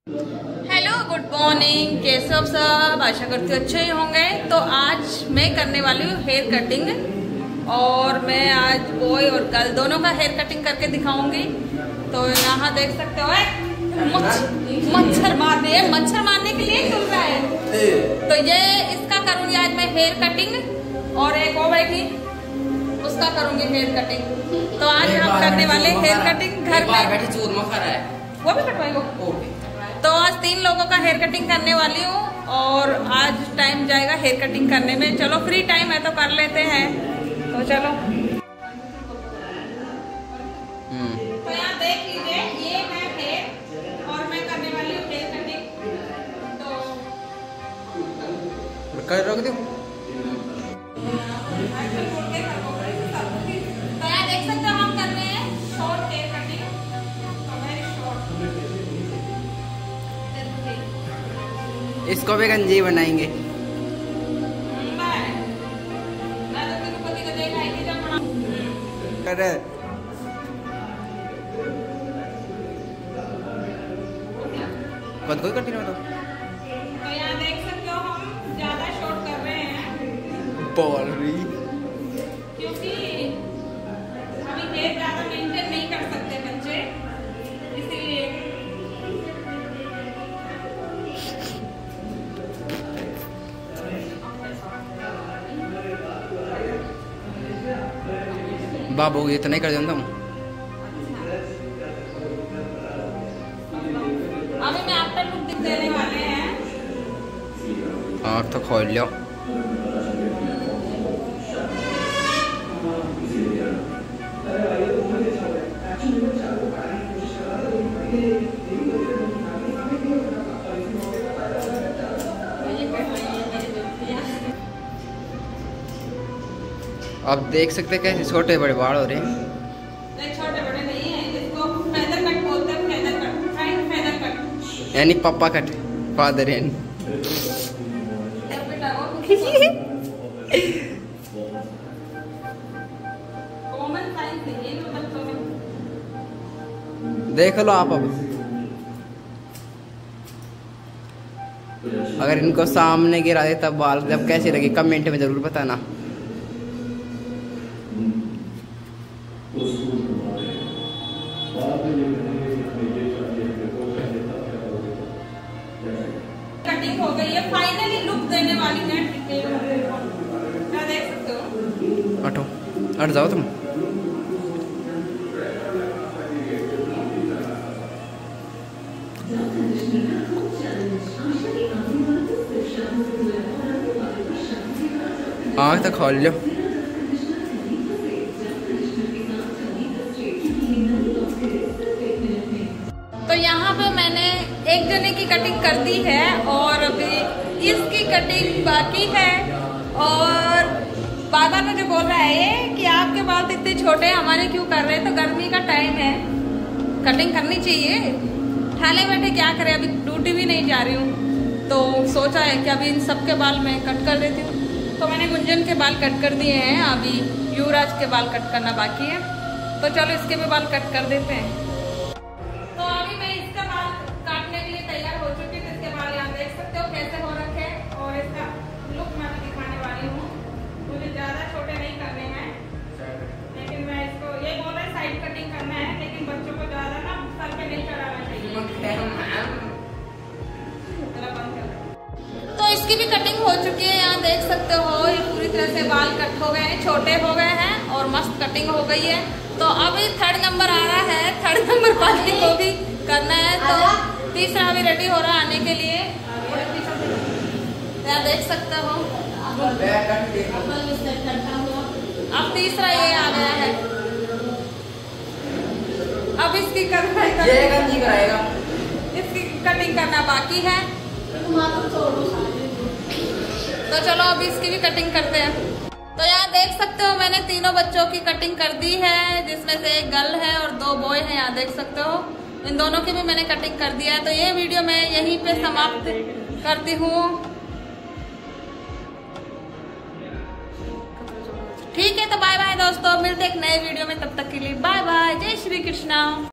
Hello, good morning. कैसे हो सब? आशा करती हूँ अच्छे ही होंगे। तो आज मैं करने वाली हूँ हेयर कटिंग, और मैं आज बॉय और गर्ल दोनों का हेयर कटिंग करके दिखाऊंगी। तो यहाँ देख सकते हो मच्छर मारने के लिए खुल रहा है। तो ये इसका करूंगी आज मैं हेयर कटिंग, और एक वो बैठी उसका करूंगी हेयर कटिंग। तो आज हम करने वाले हेयर कटिंग घर में बैठी चूरमा खा रहा है, वो भी कटवाएगा। तो आज 3 लोगों का हेयर कटिंग करने वाली हूँ, और आज टाइम जाएगा हेयर कटिंग करने में। चलो फ्री टाइम है तो कर लेते हैं। तो चलो, तो यहाँ देख लीजिए, ये है हेयर और मैं करने वाली हूँ हेयर कटिंग। तो कर रख दो। तो यहाँ देख सकते हो हम कर रहे हैं शॉर्ट हेयर कटिंग। तो वेरी शॉर्ट। इसको भी गंजी बनाएंगे। कर कद कोई कटिंग में तो यहाँ देख सकते हो हम ज्यादा शॉर्ट कर रहे हैं बोल रही, क्योंकि अभी हेयर ज्यादा मेंटेन नहीं कर सकते बच्चे, इसीलिए। बाबू ये तो नहीं कर जानता हूँ। अभी मैं आफ्टर लुक देने वाले हैं। आँख तो खोल लो। आप देख सकते हैं कैसे छोटे बड़े बाल हो रहे हैं। छोटे बड़े नहीं है, इसको फेदर कट बोलते हैं। Feather cut, front feather cut, यानी पापा कट, फादर यानी। कॉमन साइंस है ये बच्चों में। देख लो आप। अब अगर इनको सामने गिरा दे तब बाल जब कैसे लगे कमेंट में जरूर बताना। कटिंग हो गई है, फाइनली लुक देने वाली है। क्या देख सकते हो? हटो, हट जाओ तुम। आँख तो खोल लो। तो यहाँ पे मैंने एक जने की कटिंग कर दी है, और अभी इसकी कटिंग बाकी है। और बार बार मुझे बोल रहा है ये कि आपके बाल तो इतने छोटे हैं, हमारे क्यों कर रहे हैं? तो गर्मी का टाइम है, कटिंग करनी चाहिए। ठाले बैठे क्या करें, अभी ड्यूटी भी नहीं जा रही हूँ। तो सोचा है कि अभी इन सबके बाल मैं कट कर देती हूँ। तो मैंने गुंजन के बाल कट कर दिए हैं, अभी युवराज के बाल कट करना बाकी है। तो चलो इसके भी बाल कट कर देते हैं। तो अभी मैं इसका बाल काटने के लिए तैयार हो चुकी हूँ। इसके बाल यहाँ देख सकते हो कैसे हो रखे, और इसका लुक मैं दिखाने वाली हूँ। मुझे ज्यादा छोटे नहीं करने हैं, लेकिन मैं इसको ये बोल रहे साइड कटिंग करना है, लेकिन बच्चों को ज्यादा ना सर पे नहीं चढ़ाना चाहिए। तो इसकी भी कटिंग हो चुकी है, यहाँ देख सकते हो। ये पूरी तरह से बाल कट हो गए हैं, छोटे हो गए हैं, और मस्त कटिंग हो गई है। तो अभी 3rd नंबर आ रहा है, 3rd नंबर पार्टी को भी करना है। तो तीसरा अभी रेडी हो रहा है आने के लिए। यहाँ देख सकते हो, अब तीसरा ये आ गया है। अब इसकी कराएगा, इसकी कटिंग करना बाकी है। तो चलो अभी इसकी भी कटिंग करते हैं। तो यहाँ देख सकते हो मैंने तीनों बच्चों की कटिंग कर दी है, जिसमें से एक गर्ल है और 2 बॉय हैं। यहाँ देख सकते हो इन दोनों की भी मैंने कटिंग कर दिया है। तो ये वीडियो मैं यहीं पे समाप्त करती हूँ। ठीक है, तो बाय बाय दोस्तों, मिलते एक नए वीडियो में। तब तक के लिए बाय बाय, जय श्री कृष्णा।